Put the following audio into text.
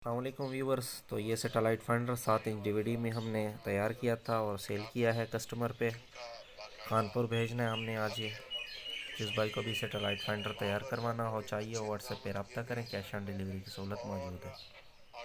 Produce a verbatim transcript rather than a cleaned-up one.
अस्सलामुअलैकुम व्यूवर्स। तो ये सेटेलाइट फाइंडर सात इंच डीवीडी में हमने तैयार किया था और सेल किया है कस्टमर पे। कानपुर भेजना है हमने आज ये। जिस भाई को भी सेटेलाइट फाइंडर तैयार करवाना हो चाहिए वो व्हाट्सएप पे रब्ता करें, कैश ऑन डिलीवरी की सहूलत मौजूद है।